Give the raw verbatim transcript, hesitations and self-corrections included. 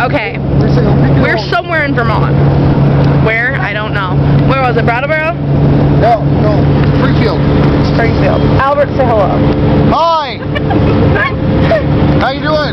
Okay. We're somewhere in Vermont. Where? I don't know. Where was it? Brattleboro? No, no. Springfield. Springfield. Albert, say hello. Hi! How you doing?